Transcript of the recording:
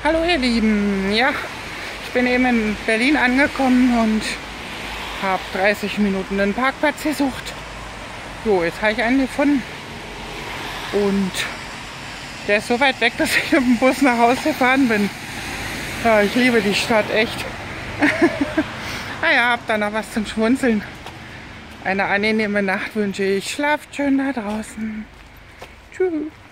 Hallo ihr Lieben, ja, ich bin eben in Berlin angekommen und habe 30 Minuten einen Parkplatz gesucht. Jo, jetzt habe ich einen gefunden und der ist so weit weg, dass ich mit dem Bus nach Hause gefahren bin. Ja, ich liebe die Stadt, echt. Naja, hab da noch was zum Schmunzeln. Eine angenehme Nacht wünsche ich. Schlaft schön da draußen. Tschüss.